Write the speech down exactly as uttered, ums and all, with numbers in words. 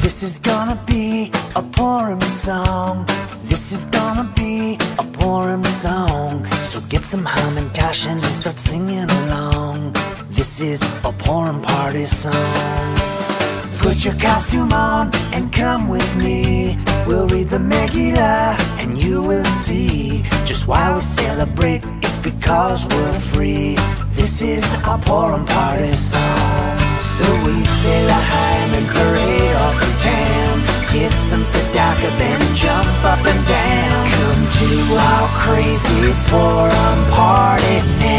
This is gonna be a Purim song. This is gonna be a Purim song. So get some hamantashen and start singing along. This is a Purim party song. Put your costume on and come with me. We'll read the Megillah and you will see just why we celebrate. It's because we're free. This is a Purim party song. So we say l'chaim and parade off in town. Give some tzedakah, then jump up and down. Come to our crazy Purim party now.